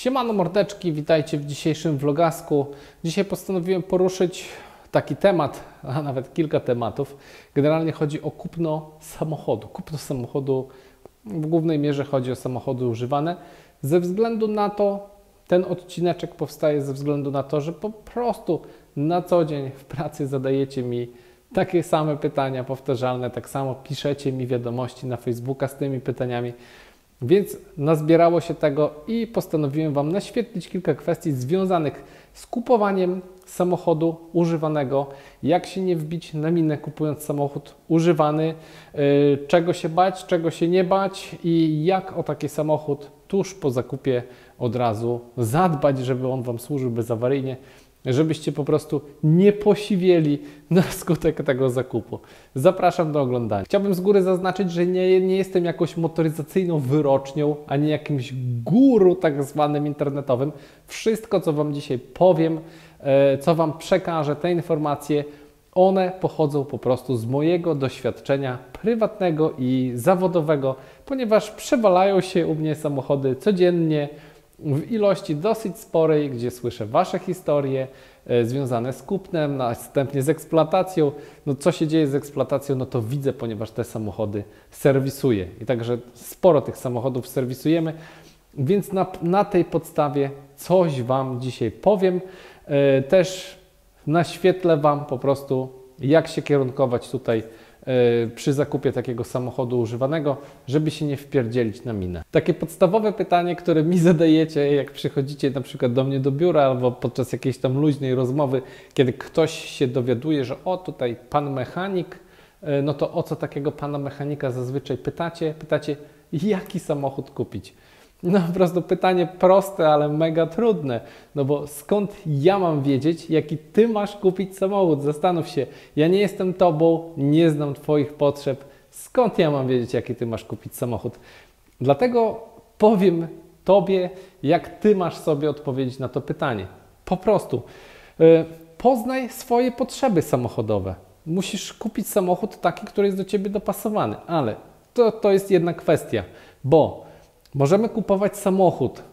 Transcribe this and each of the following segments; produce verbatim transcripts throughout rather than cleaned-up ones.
Siemano mordeczki, witajcie w dzisiejszym vlogasku. Dzisiaj postanowiłem poruszyć taki temat, a nawet kilka tematów. Generalnie chodzi o kupno samochodu. Kupno samochodu, w głównej mierze chodzi o samochody używane. Ze względu na to, ten odcineczek powstaje ze względu na to, że po prostu na co dzień w pracy zadajecie mi takie same pytania powtarzalne, tak samo piszecie mi wiadomości na Facebooka z tymi pytaniami. Więc nazbierało się tego i postanowiłem Wam naświetlić kilka kwestii związanych z kupowaniem samochodu używanego, jak się nie wbić na minę kupując samochód używany, yy, czego się bać, czego się nie bać i jak o taki samochód tuż po zakupie od razu zadbać, żeby on Wam służył bezawaryjnie, żebyście po prostu nie posiwieli na skutek tego zakupu. Zapraszam do oglądania. Chciałbym z góry zaznaczyć, że nie, nie jestem jakąś motoryzacyjną wyrocznią, ani jakimś guru tak zwanym internetowym. Wszystko, co Wam dzisiaj powiem, co Wam przekażę, te informacje, one pochodzą po prostu z mojego doświadczenia prywatnego i zawodowego, ponieważ przewalają się u mnie samochody codziennie, w ilości dosyć sporej, gdzie słyszę Wasze historie e, związane z kupnem, następnie z eksploatacją. No co się dzieje z eksploatacją, no to widzę, ponieważ te samochody serwisuję. I także sporo tych samochodów serwisujemy, więc na, na tej podstawie coś Wam dzisiaj powiem. E, też naświetlę Wam po prostu, jak się kierunkować tutaj przy zakupie takiego samochodu używanego, żeby się nie wpierdzielić na minę. Takie podstawowe pytanie, które mi zadajecie, jak przychodzicie na przykład do mnie do biura albo podczas jakiejś tam luźnej rozmowy, kiedy ktoś się dowiaduje, że o tutaj pan mechanik, no to o co takiego pana mechanika zazwyczaj pytacie? Pytacie, jaki samochód kupić? No po prostu pytanie proste, ale mega trudne, no bo skąd ja mam wiedzieć, jaki Ty masz kupić samochód? Zastanów się, ja nie jestem Tobą, nie znam Twoich potrzeb, skąd ja mam wiedzieć, jaki Ty masz kupić samochód? Dlatego powiem Tobie, jak Ty masz sobie odpowiedzieć na to pytanie. Po prostu yy, poznaj swoje potrzeby samochodowe. Musisz kupić samochód taki, który jest do Ciebie dopasowany, ale to, to jest jedna kwestia, bo możemy kupować samochód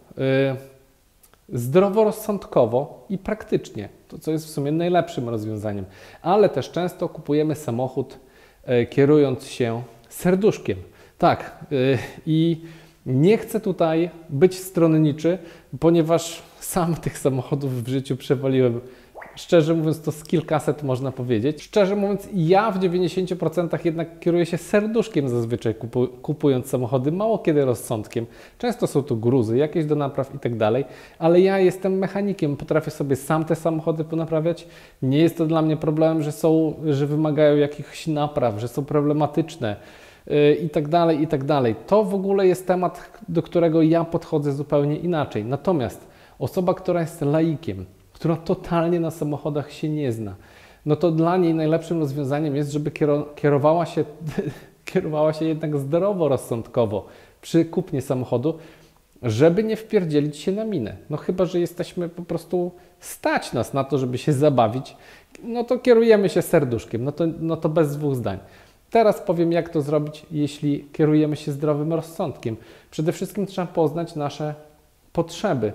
yy, zdroworozsądkowo i praktycznie, to co jest w sumie najlepszym rozwiązaniem, ale też często kupujemy samochód yy, kierując się serduszkiem. Tak, yy, i nie chcę tutaj być stronniczy, ponieważ sam tych samochodów w życiu przewaliłem. Szczerze mówiąc, to z kilkaset można powiedzieć. Szczerze mówiąc, ja w dziewięćdziesięciu procentach jednak kieruję się serduszkiem zazwyczaj kupu, kupując samochody, mało kiedy rozsądkiem. Często są to gruzy, jakieś do napraw i tak dalej, ale ja jestem mechanikiem, potrafię sobie sam te samochody ponaprawiać. Nie jest to dla mnie problemem, że są, że wymagają jakichś napraw, że są problematyczne yy, i tak dalej, i tak dalej. To w ogóle jest temat, do którego ja podchodzę zupełnie inaczej. Natomiast osoba, która jest laikiem, która totalnie na samochodach się nie zna, no to dla niej najlepszym rozwiązaniem jest, żeby kierowała się, kierowała się jednak zdroworozsądkowo przy kupnie samochodu, żeby nie wpierdzielić się na minę. No chyba że jesteśmy po prostu, stać nas na to, żeby się zabawić, no to kierujemy się serduszkiem, no to, no to bez dwóch zdań. Teraz powiem, jak to zrobić, jeśli kierujemy się zdrowym rozsądkiem. Przede wszystkim trzeba poznać nasze potrzeby.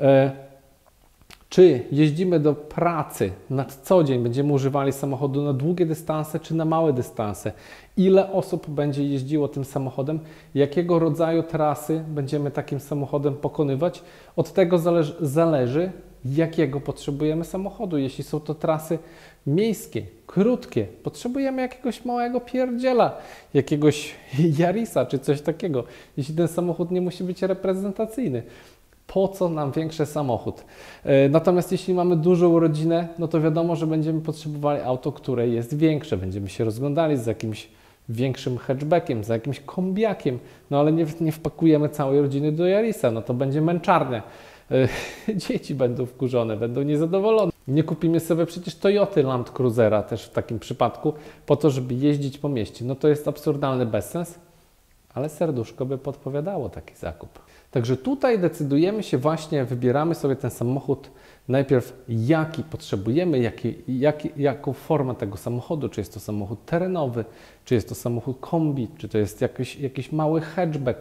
Czy jeździmy do pracy na co dzień, będziemy używali samochodu na długie dystanse czy na małe dystanse? Ile osób będzie jeździło tym samochodem? Jakiego rodzaju trasy będziemy takim samochodem pokonywać? Od tego zależy, zależy jakiego potrzebujemy samochodu. Jeśli są to trasy miejskie, krótkie, potrzebujemy jakiegoś małego pierdziela, jakiegoś Yarisa czy coś takiego. Jeśli ten samochód nie musi być reprezentacyjny. Po co nam większy samochód? Natomiast jeśli mamy dużą rodzinę, no to wiadomo, że będziemy potrzebowali auto, które jest większe. Będziemy się rozglądali za jakimś większym hatchbackiem, za jakimś kombiakiem, no ale nie, nie wpakujemy całej rodziny do Yarisa, no to będzie męczarnia. Dzieci będą wkurzone, będą niezadowolone. Nie kupimy sobie przecież Toyoty Land Cruisera też w takim przypadku, po to, żeby jeździć po mieście. No to jest absurdalny bezsens, ale serduszko by podpowiadało taki zakup. Także tutaj decydujemy się właśnie, wybieramy sobie ten samochód, najpierw jaki potrzebujemy, jaki, jaki, jaką formę tego samochodu, czy jest to samochód terenowy, czy jest to samochód kombi, czy to jest jakiś, jakiś mały hatchback.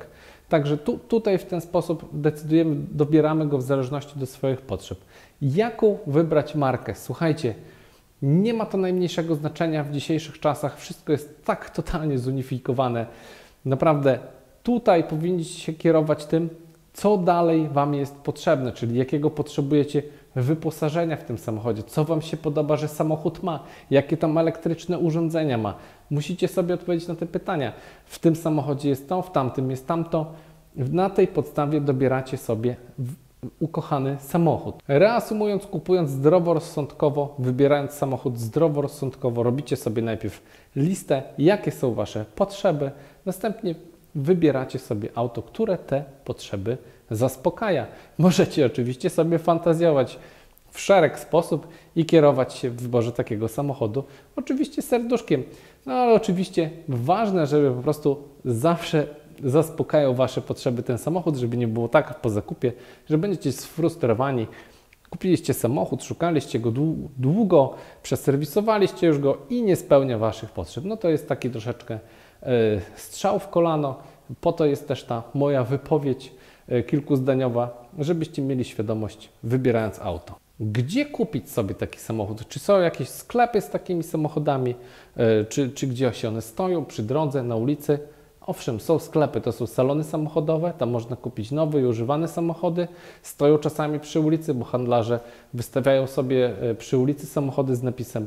Także tu, tutaj w ten sposób decydujemy, dobieramy go w zależności do swoich potrzeb. Jaką wybrać markę? Słuchajcie, nie ma to najmniejszego znaczenia w dzisiejszych czasach. Wszystko jest tak totalnie zunifikowane. Naprawdę tutaj powinniście się kierować tym, co dalej Wam jest potrzebne, czyli jakiego potrzebujecie wyposażenia w tym samochodzie, co Wam się podoba, że samochód ma, jakie tam elektryczne urządzenia ma. Musicie sobie odpowiedzieć na te pytania. W tym samochodzie jest to, w tamtym jest tamto. Na tej podstawie dobieracie sobie ukochany samochód. Reasumując, kupując zdroworozsądkowo, wybierając samochód zdroworozsądkowo, robicie sobie najpierw listę, jakie są Wasze potrzeby, następnie wybieracie sobie auto, które te potrzeby zaspokaja. Możecie oczywiście sobie fantazjować w szereg sposób i kierować się w wyborze takiego samochodu, oczywiście serduszkiem. No ale oczywiście ważne, żeby po prostu zawsze zaspokajał Wasze potrzeby ten samochód, żeby nie było tak po zakupie, że będziecie sfrustrowani. Kupiliście samochód, szukaliście go długo, przeserwisowaliście już go i nie spełnia Waszych potrzeb. No to jest taki troszeczkę strzał w kolano. Po to jest też ta moja wypowiedź kilkuzdaniowa, żebyście mieli świadomość, wybierając auto. Gdzie kupić sobie taki samochód? Czy są jakieś sklepy z takimi samochodami? Czy, czy gdzie się one stoją? Przy drodze, na ulicy? Owszem, są sklepy, to są salony samochodowe, tam można kupić nowe i używane samochody. Stoją czasami przy ulicy, bo handlarze wystawiają sobie przy ulicy samochody z napisem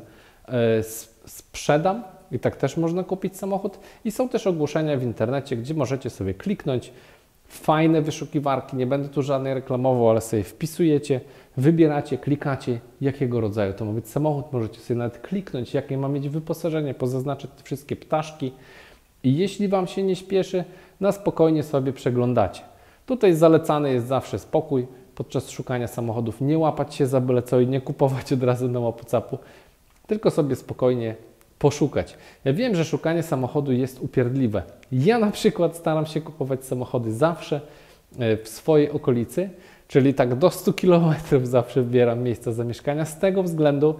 sprzedam i tak też można kupić samochód. I są też ogłoszenia w internecie, gdzie możecie sobie kliknąć. Fajne wyszukiwarki, nie będę tu żadnej reklamował, ale sobie wpisujecie, wybieracie, klikacie, jakiego rodzaju to ma być samochód. Możecie sobie nawet kliknąć, jakie ma mieć wyposażenie, pozaznaczyć te wszystkie ptaszki. I jeśli Wam się nie śpieszy, na spokojnie sobie przeglądacie. Tutaj zalecany jest zawsze spokój podczas szukania samochodów. Nie łapać się za byle co i nie kupować od razu na łapu-capu, tylko sobie spokojnie poszukać. Ja wiem, że szukanie samochodu jest upierdliwe. Ja na przykład staram się kupować samochody zawsze w swojej okolicy, czyli tak do stu kilometrów zawsze wybieram miejsca zamieszkania z tego względu,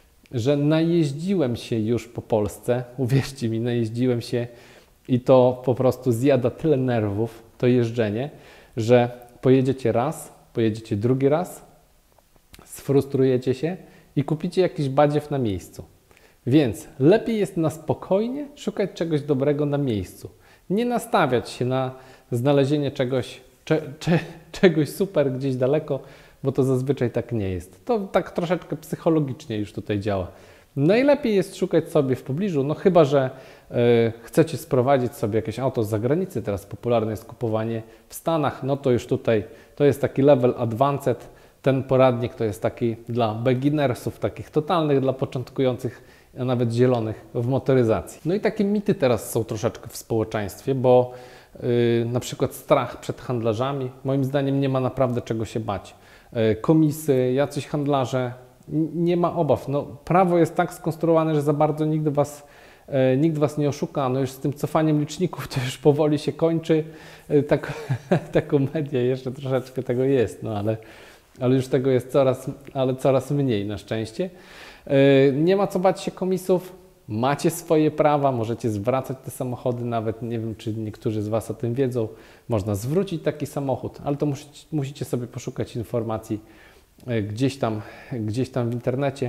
że najeździłem się już po Polsce, uwierzcie mi, najeździłem się i to po prostu zjada tyle nerwów, to jeżdżenie, że pojedziecie raz, pojedziecie drugi raz, sfrustrujecie się i kupicie jakiś badziew na miejscu. Więc lepiej jest na spokojnie szukać czegoś dobrego na miejscu. Nie nastawiać się na znalezienie czegoś, cze, cze, czegoś super gdzieś daleko, bo to zazwyczaj tak nie jest. To tak troszeczkę psychologicznie już tutaj działa. Najlepiej jest szukać sobie w pobliżu, no chyba że y, chcecie sprowadzić sobie jakieś auto z zagranicy, teraz popularne jest kupowanie w Stanach, no to już tutaj to jest taki level advanced, ten poradnik to jest taki dla beginnersów, takich totalnych, dla początkujących, a nawet zielonych w motoryzacji. No i takie mity teraz są troszeczkę w społeczeństwie, bo y, na przykład strach przed handlarzami, moim zdaniem nie ma naprawdę czego się bać. Y, komisy, jacyś handlarze, nie ma obaw. No, prawo jest tak skonstruowane, że za bardzo nigdy was, e, nikt Was nie oszuka. No już z tym cofaniem liczników to już powoli się kończy. E, tak, ta komedia jeszcze troszeczkę tego jest, no ale, ale już tego jest coraz, ale coraz mniej na szczęście. E, nie ma co bać się komisów. Macie swoje prawa, możecie zwracać te samochody, nawet nie wiem, czy niektórzy z Was o tym wiedzą. Można zwrócić taki samochód, ale to musicie, musicie sobie poszukać informacji gdzieś tam, gdzieś tam w internecie.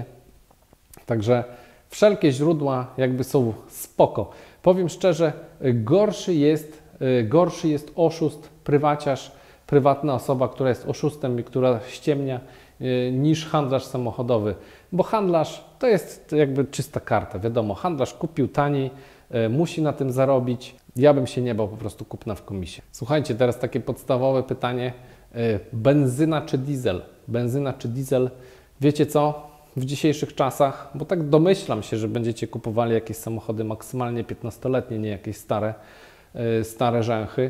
Także wszelkie źródła jakby są spoko. Powiem szczerze, gorszy jest, gorszy jest oszust, prywaciarz, prywatna osoba, która jest oszustem i która ściemnia, niż handlarz samochodowy. Bo handlarz to jest jakby czysta karta. Wiadomo, handlarz kupił taniej, musi na tym zarobić. Ja bym się nie bał po prostu kupna w komisie. Słuchajcie, teraz takie podstawowe pytanie. Benzyna czy diesel? Benzyna czy diesel? Wiecie co? W dzisiejszych czasach, bo tak domyślam się, że będziecie kupowali jakieś samochody maksymalnie piętnastoletnie, nie jakieś stare, stare rzęchy.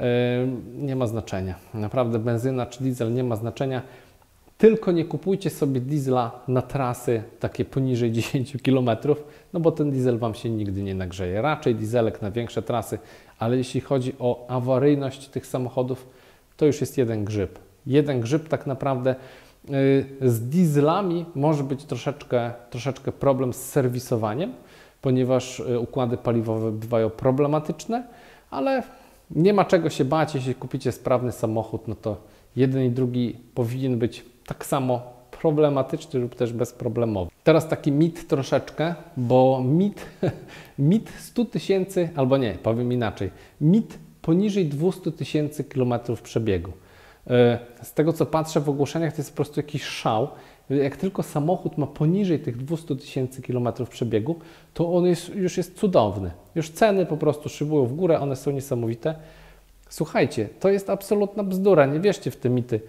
Nie ma znaczenia. Naprawdę benzyna czy diesel nie ma znaczenia. Tylko nie kupujcie sobie diesla na trasy takie poniżej dziesięciu kilometrów, no bo ten diesel Wam się nigdy nie nagrzeje. Raczej dieselek na większe trasy, ale jeśli chodzi o awaryjność tych samochodów, to już jest jeden grzyb. Jeden grzyb tak naprawdę. Z dieslami może być troszeczkę, troszeczkę problem z serwisowaniem, ponieważ układy paliwowe bywają problematyczne, ale Nie ma czego się bać, jeśli kupicie sprawny samochód, no to jeden i drugi powinien być tak samo problematyczny lub też bezproblemowy. Teraz taki mit troszeczkę, bo mit, mit stu tysięcy, albo nie, powiem inaczej, mit poniżej dwieście tysięcy kilometrów przebiegu. Z tego co patrzę w ogłoszeniach, to jest po prostu jakiś szał. Jak tylko samochód ma poniżej tych dwieście tysięcy kilometrów przebiegu, to on jest, już jest cudowny. Już ceny po prostu szybują w górę, one są niesamowite. Słuchajcie, to jest absolutna bzdura, nie wierzcie w te mity.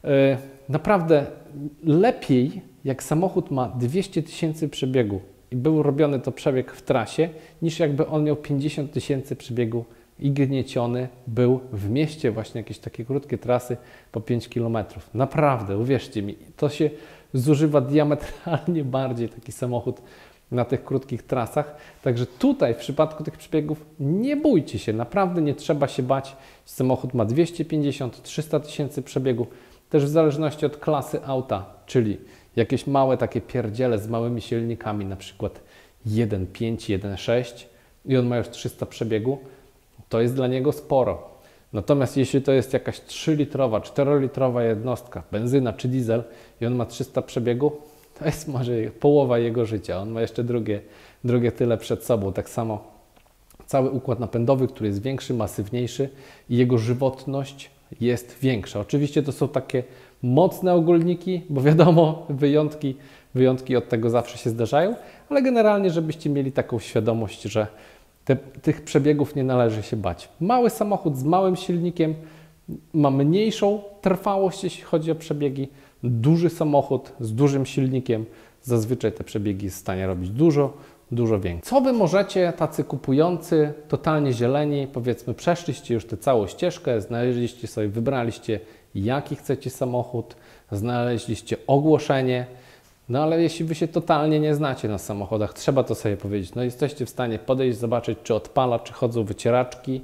Naprawdę lepiej, jak samochód ma dwieście tysięcy przebiegu i był robiony to przebieg w trasie, niż jakby on miał pięćdziesiąt tysięcy przebiegu i gnieciony był w mieście, właśnie jakieś takie krótkie trasy po pięć kilometrów. Naprawdę, uwierzcie mi, to się zużywa diametralnie bardziej taki samochód na tych krótkich trasach. Także tutaj w przypadku tych przebiegów nie bójcie się, naprawdę nie trzeba się bać. Samochód ma dwieście pięćdziesiąt do trzystu tysięcy przebiegu, też w zależności od klasy auta, czyli jakieś małe takie pierdziele z małymi silnikami, na przykład jeden pięć, jeden sześć i on ma już trzysta przebiegu, to jest dla niego sporo. Natomiast jeśli to jest jakaś trzylitrowa, czterolitrowa jednostka, benzyna czy diesel i on ma trzysta przebiegu, to jest może połowa jego życia. On ma jeszcze drugie, drugie tyle przed sobą. Tak samo cały układ napędowy, który jest większy, masywniejszy i jego żywotność jest większa. Oczywiście to są takie mocne ogólniki, bo wiadomo, wyjątki, wyjątki od tego zawsze się zdarzają, ale generalnie, żebyście mieli taką świadomość, że te, tych przebiegów nie należy się bać. Mały samochód z małym silnikiem ma mniejszą trwałość, jeśli chodzi o przebiegi. Duży samochód z dużym silnikiem, zazwyczaj te przebiegi jest w stanie robić dużo, dużo więcej. Co Wy możecie, tacy kupujący, totalnie zieleni, powiedzmy przeszliście już tę całą ścieżkę, znaleźliście sobie, wybraliście jaki chcecie samochód, znaleźliście ogłoszenie, no ale jeśli Wy się totalnie nie znacie na samochodach, trzeba to sobie powiedzieć, no jesteście w stanie podejść, zobaczyć czy odpala, czy chodzą wycieraczki,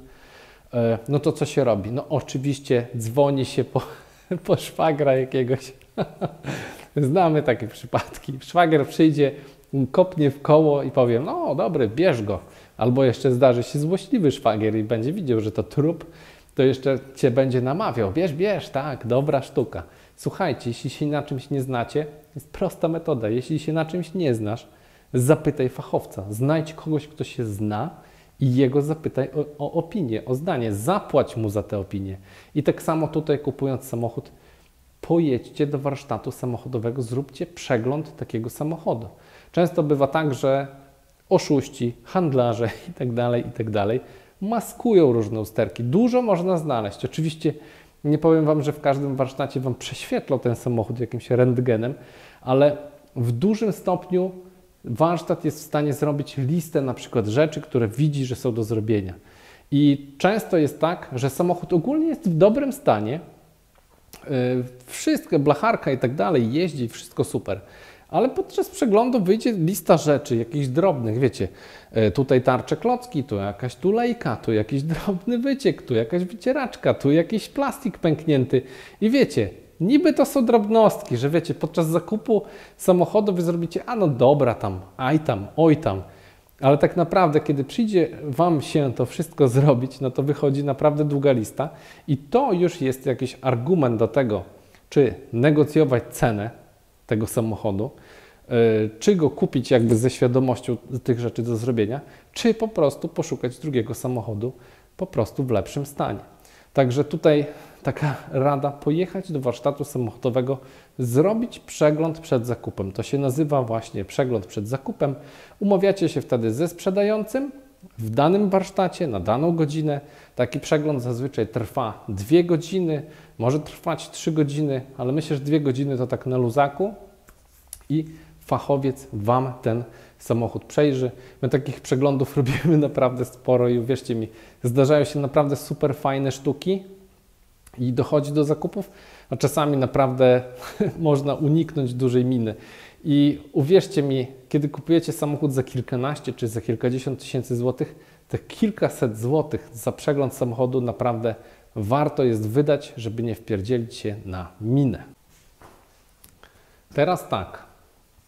no to co się robi? No oczywiście dzwoni się po, po szwagra jakiegoś. Znamy takie przypadki. Szwagier przyjdzie, kopnie w koło i powie, no dobry, bierz go. Albo jeszcze zdarzy się złośliwy szwagier i będzie widział, że to trup, to jeszcze Cię będzie namawiał. Bierz, bierz, tak, dobra sztuka. Słuchajcie, jeśli się na czymś nie znacie, jest prosta metoda. Jeśli się na czymś nie znasz, zapytaj fachowca. Znajdź kogoś, kto się zna i jego zapytaj o, o opinię, o zdanie. Zapłać mu za tę opinię. I tak samo tutaj kupując samochód, pojedźcie do warsztatu samochodowego, zróbcie przegląd takiego samochodu. Często bywa tak, że oszuści, handlarze itd., itd. maskują różne usterki. Dużo można znaleźć. Oczywiście nie powiem Wam, że w każdym warsztacie Wam prześwietlą ten samochód jakimś rentgenem, ale w dużym stopniu warsztat jest w stanie zrobić listę na przykład rzeczy, które widzi, że są do zrobienia. I często jest tak, że samochód ogólnie jest w dobrym stanie, wszystko, blacharka i tak dalej, jeździ, wszystko super. Ale podczas przeglądu wyjdzie lista rzeczy, jakichś drobnych, wiecie, tutaj tarcze klocki, tu jakaś tulejka, tu jakiś drobny wyciek, tu jakaś wycieraczka, tu jakiś plastik pęknięty. I wiecie, niby to są drobnostki, że wiecie, podczas zakupu samochodu wy zrobicie, a no dobra tam, aj tam, oj tam. Ale tak naprawdę, kiedy przyjdzie Wam się to wszystko zrobić, no to wychodzi naprawdę długa lista i to już jest jakiś argument do tego, czy negocjować cenę tego samochodu, yy, czy go kupić jakby ze świadomością tych rzeczy do zrobienia, czy po prostu poszukać drugiego samochodu po prostu w lepszym stanie. Także tutaj taka rada, pojechać do warsztatu samochodowego, zrobić przegląd przed zakupem. To się nazywa właśnie przegląd przed zakupem. Umawiacie się wtedy ze sprzedającym w danym warsztacie na daną godzinę. Taki przegląd zazwyczaj trwa dwie godziny, może trwać trzy godziny, ale myślę, że dwie godziny to tak na luzaku i fachowiec Wam ten samochód przejrzy. My takich przeglądów robimy naprawdę sporo i uwierzcie mi, zdarzają się naprawdę super fajne sztuki i dochodzi do zakupów, a czasami naprawdę można uniknąć dużej miny. I uwierzcie mi, kiedy kupujecie samochód za kilkanaście czy za kilkadziesiąt tysięcy złotych, te kilkaset złotych za przegląd samochodu naprawdę warto jest wydać, żeby nie wpierdzielić się na minę. Teraz tak.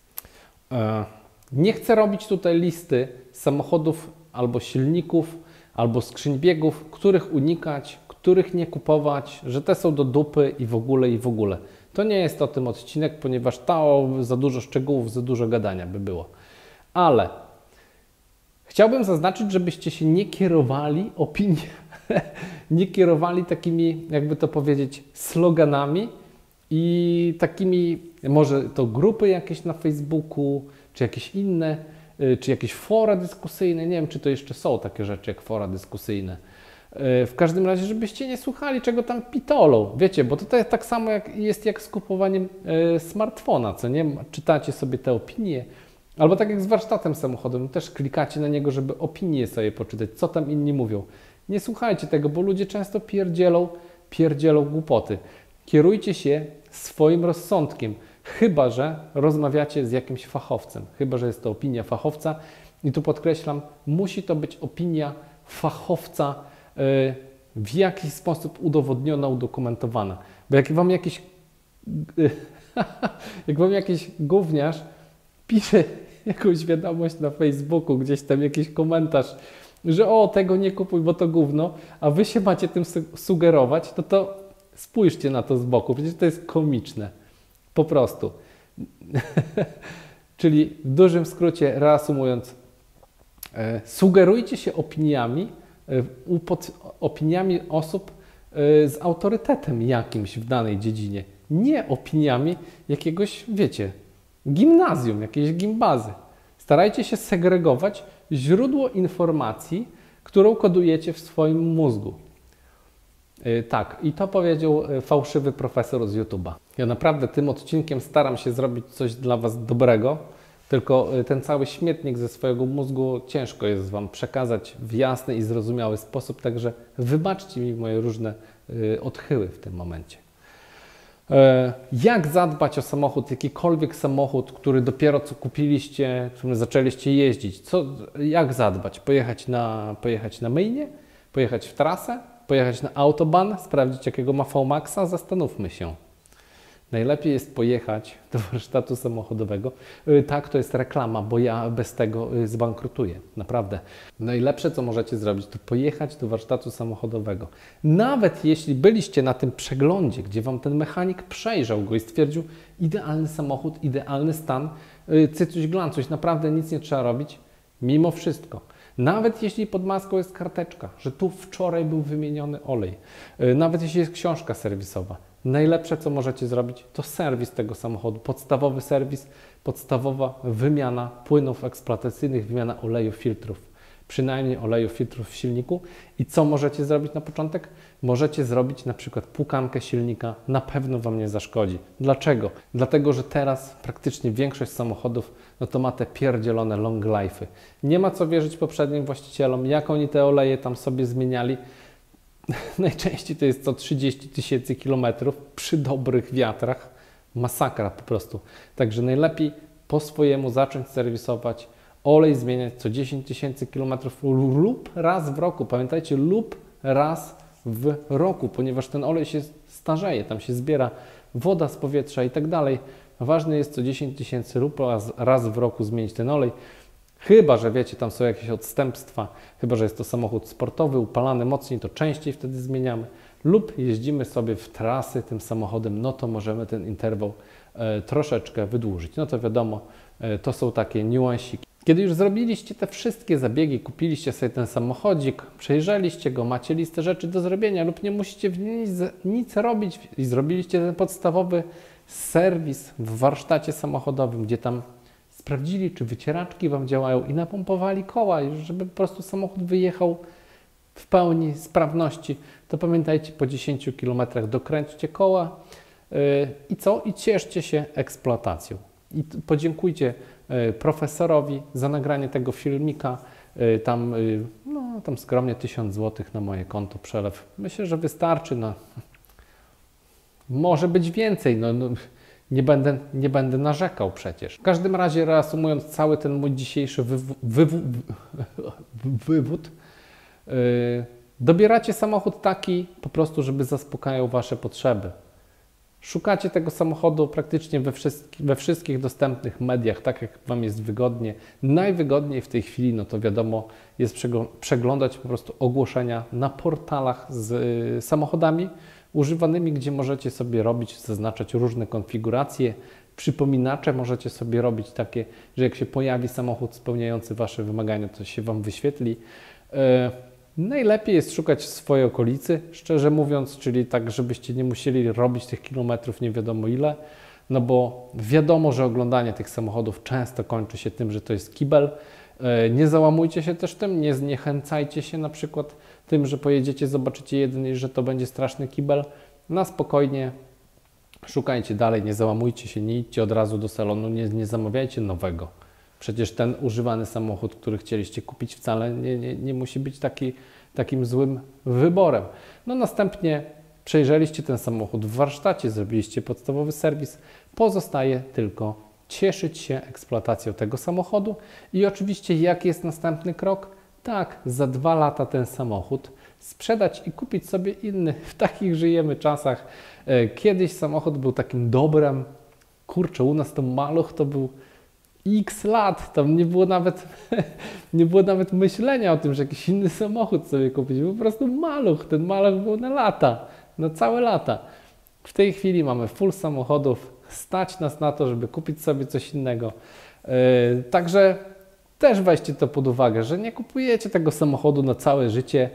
Nie chcę robić tutaj listy samochodów albo silników, albo skrzyń biegów, których unikać, których nie kupować, że te są do dupy i w ogóle, i w ogóle. To nie jest o tym odcinek, ponieważ to za dużo szczegółów, za dużo gadania by było. Ale chciałbym zaznaczyć, żebyście się nie kierowali opinią, nie kierowali takimi, jakby to powiedzieć, sloganami i takimi, może to grupy jakieś na Facebooku, czy jakieś inne, czy jakieś fora dyskusyjne, nie wiem, czy to jeszcze są takie rzeczy jak fora dyskusyjne. W każdym razie, żebyście nie słuchali, czego tam pitolą, wiecie, bo to jest tak samo jak jest jak z kupowaniem smartfona, co nie? Czytacie sobie te opinie, albo tak jak z warsztatem samochodowym, też klikacie na niego, żeby opinie sobie poczytać, co tam inni mówią. Nie słuchajcie tego, bo ludzie często pierdzielą, pierdzielą głupoty. Kierujcie się swoim rozsądkiem, chyba że rozmawiacie z jakimś fachowcem, chyba że jest to opinia fachowca i tu podkreślam, musi to być opinia fachowca yy, w jakiś sposób udowodniona, udokumentowana. Bo jak wam jakiś, yy, jak wam jakiś gówniarz pisze jakąś wiadomość na Facebooku, gdzieś tam jakiś komentarz, że o, tego nie kupuj, bo to gówno, a wy się macie tym sugerować, to to spójrzcie na to z boku, przecież to jest komiczne. Po prostu. Czyli w dużym skrócie, reasumując, e, sugerujcie się opiniami, e, pod, opiniami osób e, z autorytetem jakimś w danej dziedzinie. Nie opiniami jakiegoś, wiecie, gimnazjum, jakiejś gimbazy. Starajcie się segregować źródło informacji, którą kodujecie w swoim mózgu. Yy, tak, i to powiedział fałszywy profesor z YouTube'a. Ja naprawdę tym odcinkiem staram się zrobić coś dla Was dobrego, tylko ten cały śmietnik ze swojego mózgu ciężko jest Wam przekazać w jasny i zrozumiały sposób, także wybaczcie mi moje różne yy, odchyły w tym momencie. Jak zadbać o samochód, jakikolwiek samochód, który dopiero co kupiliście, którym zaczęliście jeździć? Co, jak zadbać? Pojechać na, pojechać na myjnię? Pojechać w trasę? Pojechać na autobahn? Sprawdzić, jakiego ma V maxa? Zastanówmy się. Najlepiej jest pojechać do warsztatu samochodowego. Tak, to jest reklama, bo ja bez tego zbankrutuję. Naprawdę. Najlepsze, co możecie zrobić, to pojechać do warsztatu samochodowego. Nawet jeśli byliście na tym przeglądzie, gdzie Wam ten mechanik przejrzał go i stwierdził idealny samochód, idealny stan, cycuś glancuś, naprawdę nic nie trzeba robić. Mimo wszystko. Nawet jeśli pod maską jest karteczka, że tu wczoraj był wymieniony olej. Nawet jeśli jest książka serwisowa. Najlepsze, co możecie zrobić, to serwis tego samochodu. Podstawowy serwis, podstawowa wymiana płynów eksploatacyjnych, wymiana oleju, filtrów. Przynajmniej oleju, filtrów w silniku. I co możecie zrobić na początek? Możecie zrobić na przykład płukankę silnika. Na pewno Wam nie zaszkodzi. Dlaczego? Dlatego, że teraz praktycznie większość samochodów no to ma te pierdzielone long life'y. Nie ma co wierzyć poprzednim właścicielom, jak oni te oleje tam sobie zmieniali. Najczęściej to jest co trzydzieści tysięcy kilometrów przy dobrych wiatrach. Masakra po prostu. Także najlepiej po swojemu zacząć serwisować, olej zmieniać co dziesięć tysięcy kilometrów lub raz w roku. Pamiętajcie, lub raz w roku, ponieważ ten olej się starzeje, tam się zbiera woda z powietrza i tak dalej. Ważne jest co dziesięć tysięcy lub raz, raz w roku zmienić ten olej. Chyba że wiecie, tam są jakieś odstępstwa, chyba że jest to samochód sportowy, upalany mocniej, to częściej wtedy zmieniamy. Lub jeździmy sobie w trasy tym samochodem, no to możemy ten interwał e, troszeczkę wydłużyć. No to wiadomo, e, to są takie niuansiki. Kiedy już zrobiliście te wszystkie zabiegi, kupiliście sobie ten samochodzik, przejrzeliście go, macie listę rzeczy do zrobienia lub nie musicie w nim nic, nic robić i zrobiliście ten podstawowy serwis w warsztacie samochodowym, gdzie tam sprawdzili, czy wycieraczki Wam działają i napompowali koła, żeby po prostu samochód wyjechał w pełni sprawności, to pamiętajcie, po dziesięciu kilometrach dokręćcie koła yy, i co? I cieszcie się eksploatacją. I podziękujcie yy, profesorowi za nagranie tego filmika. Yy, tam, yy, no, tam skromnie tysiąc złotych na moje konto przelew. Myślę, że wystarczy. No. Może być więcej. No, no. Nie będę, nie będę narzekał przecież. W każdym razie, reasumując cały ten mój dzisiejszy wyw wyw wywód, yy, dobieracie samochód taki po prostu, żeby zaspokajał Wasze potrzeby. Szukacie tego samochodu praktycznie we, wszystkich, we wszystkich dostępnych mediach, tak jak Wam jest wygodnie. Najwygodniej w tej chwili, no to wiadomo, jest przeglądać po prostu ogłoszenia na portalach z y, samochodami używanymi, gdzie możecie sobie robić, zaznaczać różne konfiguracje. Przypominacze możecie sobie robić takie, że jak się pojawi samochód spełniający Wasze wymagania, to się Wam wyświetli. Yy, najlepiej jest szukać w swojej okolicy, szczerze mówiąc, czyli tak, żebyście nie musieli robić tych kilometrów nie wiadomo ile, no bo wiadomo, że oglądanie tych samochodów często kończy się tym, że to jest kibel. Yy, nie załamujcie się też tym, nie zniechęcajcie się na przykład tym, że pojedziecie, zobaczycie jeden i że to będzie straszny kibel. Na spokojnie. Szukajcie dalej, nie załamujcie się, nie idźcie od razu do salonu, nie, nie zamawiajcie nowego. Przecież ten używany samochód, który chcieliście kupić, wcale nie, nie, nie musi być taki, takim złym wyborem. No następnie przejrzeliście ten samochód w warsztacie, zrobiliście podstawowy serwis. Pozostaje tylko cieszyć się eksploatacją tego samochodu. I oczywiście jaki jest następny krok? Tak, za dwa lata ten samochód sprzedać i kupić sobie inny. W takich żyjemy czasach. Kiedyś samochód był takim dobrem. Kurczę, u nas to maluch to był x lat. Tam nie było nawet, nie było nawet myślenia o tym, że jakiś inny samochód sobie kupić. Był po prostu maluch. Ten maluch był na lata, na całe lata. W tej chwili mamy full samochodów. Stać nas na to, żeby kupić sobie coś innego. Yy, także też weźcie to pod uwagę, że nie kupujecie tego samochodu na całe życie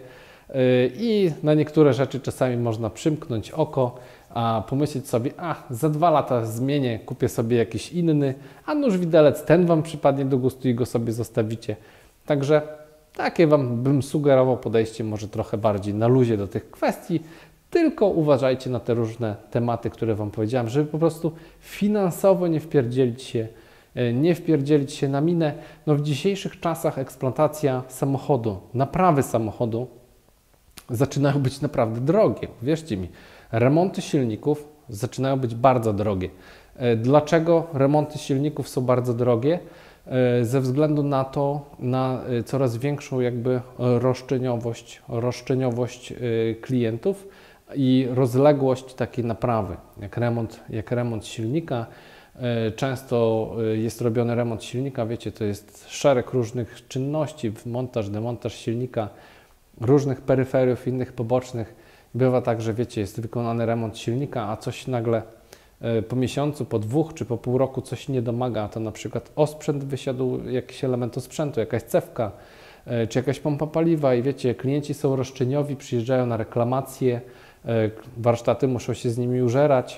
i na niektóre rzeczy czasami można przymknąć oko, a pomyśleć sobie, a za dwa lata zmienię, kupię sobie jakiś inny, a nóż widelec ten Wam przypadnie do gustu i go sobie zostawicie. Także takie Wam bym sugerował podejście może trochę bardziej na luzie do tych kwestii, tylko uważajcie na te różne tematy, które Wam powiedziałem, żeby po prostu finansowo nie wpierdzielić się nie wpierdzielić się na minę. No w dzisiejszych czasach eksploatacja samochodu, naprawy samochodu zaczynają być naprawdę drogie. Wierzcie mi, remonty silników zaczynają być bardzo drogie. Dlaczego remonty silników są bardzo drogie? Ze względu na to, na coraz większą jakby roszczeniowość, roszczeniowość klientów i rozległość takiej naprawy, jak remont, jak remont silnika. Często jest robiony remont silnika, wiecie, to jest szereg różnych czynności, montaż, demontaż silnika, różnych peryferiów, innych pobocznych. Bywa tak, że wiecie, jest wykonany remont silnika, a coś nagle po miesiącu, po dwóch czy po pół roku coś nie domaga, a to na przykład osprzęt wysiadł, jakiś element osprzętu, jakaś cewka, czy jakaś pompa paliwa i wiecie, klienci są roszczeniowi, przyjeżdżają na reklamacje, warsztaty muszą się z nimi użerać.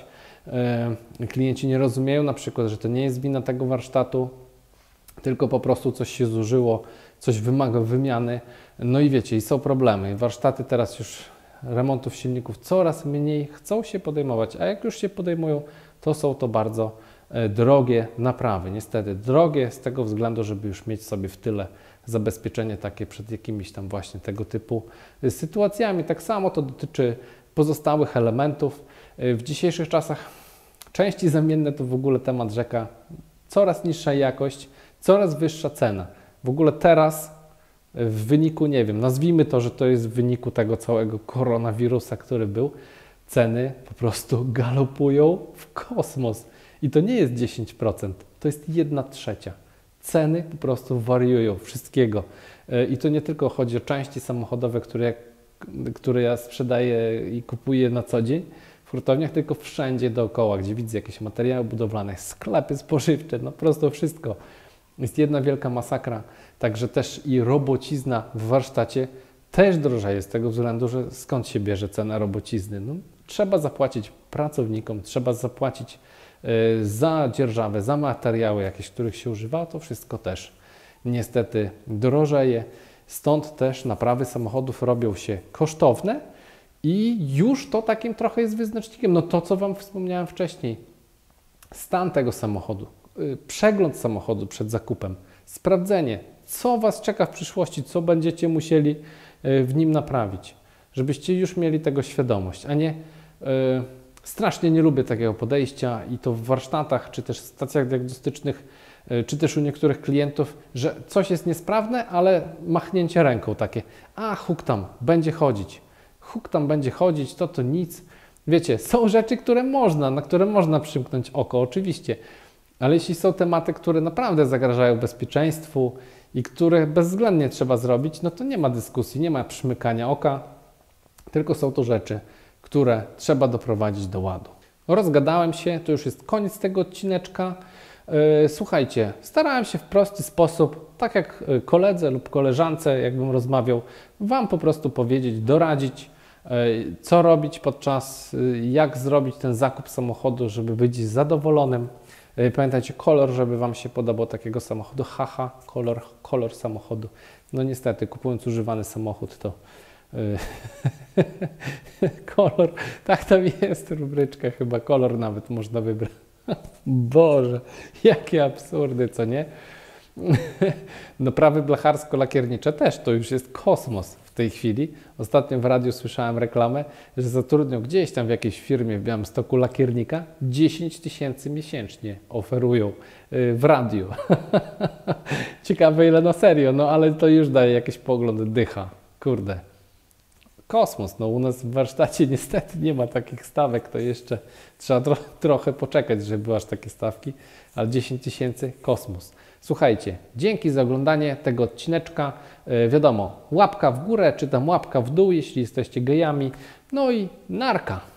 Klienci nie rozumieją na przykład, że to nie jest wina tego warsztatu, tylko po prostu coś się zużyło, coś wymaga wymiany. No i wiecie, i są problemy. Warsztaty teraz już remontów silników coraz mniej chcą się podejmować, a jak już się podejmują, to są to bardzo drogie naprawy. Niestety drogie z tego względu, żeby już mieć sobie w tyle zabezpieczenie takie przed jakimiś tam właśnie tego typu sytuacjami. Tak samo to dotyczy pozostałych elementów. W dzisiejszych czasach części zamienne to w ogóle temat rzeka. Coraz niższa jakość, coraz wyższa cena. W ogóle teraz w wyniku, nie wiem, nazwijmy to, że to jest w wyniku tego całego koronawirusa, który był, ceny po prostu galopują w kosmos. I to nie jest dziesięć procent, to jest jedna trzecia. Ceny po prostu wariują wszystkiego. I to nie tylko chodzi o części samochodowe, które, które ja sprzedaję i kupuję na co dzień w hurtowniach, tylko wszędzie dookoła, gdzie widzę jakieś materiały budowlane, sklepy spożywcze, no po prostu wszystko. Jest jedna wielka masakra. Także też i robocizna w warsztacie też drożeje z tego względu, że skąd się bierze cena robocizny? No, trzeba zapłacić pracownikom, trzeba zapłacić y, za dzierżawę, za materiały jakieś, których się używa, to wszystko też niestety drożeje. Stąd też naprawy samochodów robią się kosztowne i już to takim trochę jest wyznacznikiem. No to, co Wam wspomniałem wcześniej, stan tego samochodu, y, przegląd samochodu przed zakupem, sprawdzenie, co Was czeka w przyszłości, co będziecie musieli w nim naprawić, żebyście już mieli tego świadomość, a nie yy, strasznie nie lubię takiego podejścia i to w warsztatach, czy też w stacjach diagnostycznych, yy, czy też u niektórych klientów, że coś jest niesprawne, ale machnięcie ręką takie, a huk tam będzie chodzić, huk tam będzie chodzić, to to nic, Wiecie, są rzeczy, które można, na które można przymknąć oko, oczywiście, ale jeśli są tematy, które naprawdę zagrażają bezpieczeństwu i które bezwzględnie trzeba zrobić, no to nie ma dyskusji, nie ma przymykania oka, tylko są to rzeczy, które trzeba doprowadzić do ładu. Rozgadałem się, to już jest koniec tego odcineczka. Słuchajcie, starałem się w prosty sposób, tak jak koledze lub koleżance, jakbym rozmawiał, Wam po prostu powiedzieć, doradzić, co robić podczas, jak zrobić ten zakup samochodu, żeby być zadowolonym. Pamiętajcie, kolor, żeby Wam się podobał takiego samochodu. Haha, kolor, kolor samochodu. No niestety, kupując używany samochód, to kolor, tak tam jest rubryczka chyba, kolor nawet można wybrać. Boże, jakie absurdy, co nie? Naprawy blacharsko-lakiernicze też, to już jest kosmos w tej chwili. Ostatnio w radiu słyszałem reklamę, że zatrudnią gdzieś tam w jakiejś firmie w Białymstoku lakiernika, dziesięć tysięcy miesięcznie oferują w radiu. Ciekawe ile na serio, no ale to już daje jakiś pogląd, dycha, kurde. Kosmos, no u nas w warsztacie niestety nie ma takich stawek, to jeszcze trzeba tro trochę poczekać, żeby były aż takie stawki, ale dziesięć tysięcy, kosmos. Słuchajcie, dzięki za oglądanie tego odcineczka, yy, wiadomo, łapka w górę, czy tam łapka w dół, jeśli jesteście gejami, no i narka.